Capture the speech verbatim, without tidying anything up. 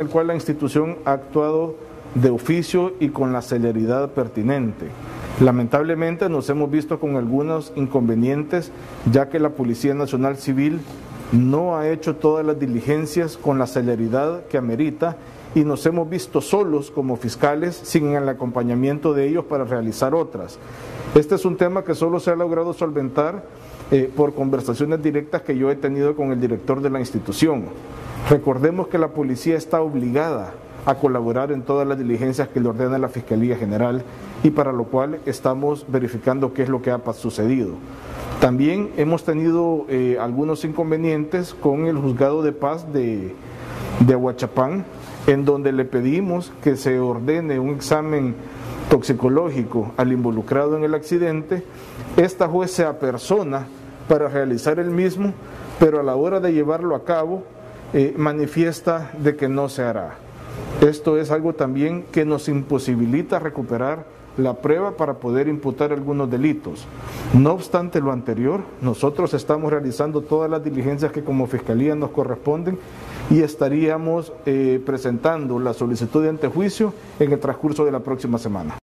el cual la institución ha actuado de oficio y con la celeridad pertinente. Lamentablemente nos hemos visto con algunos inconvenientes, ya que la Policía Nacional Civil no ha hecho todas las diligencias con la celeridad que amerita y nos hemos visto solos como fiscales sin el acompañamiento de ellos para realizar otras. Este es un tema que solo se ha logrado solventar eh, por conversaciones directas que yo he tenido con el director de la institución. Recordemos que la policía está obligada a colaborar en todas las diligencias que le ordena la Fiscalía General y para lo cual estamos verificando qué es lo que ha sucedido. También hemos tenido eh, algunos inconvenientes con el Juzgado de Paz de, de Ahuachapán, en donde le pedimos que se ordene un examen toxicológico al involucrado en el accidente. Esta juez se apersona para realizar el mismo, pero a la hora de llevarlo a cabo eh, manifiesta de que no se hará. Esto es algo también que nos imposibilita recuperar la prueba para poder imputar algunos delitos. No obstante lo anterior, nosotros estamos realizando todas las diligencias que como Fiscalía nos corresponden y estaríamos eh, presentando la solicitud de antejuicio en el transcurso de la próxima semana.